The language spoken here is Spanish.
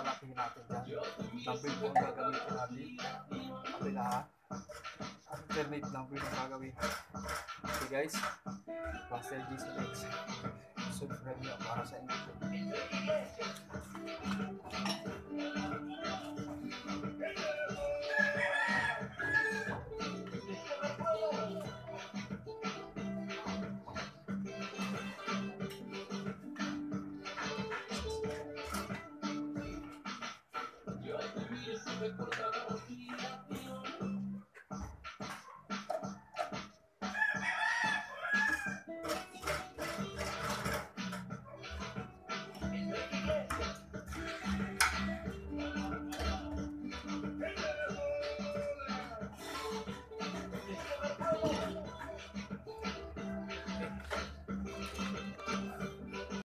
lalapin natin dyan. Dumbbell po ang gagamitin natin. Kabilaan. Alternate dumbbell ang gagawin. Okay guys, Master GC Legs. Subscribe nyo para sa inyo. Yo te vi, se me corta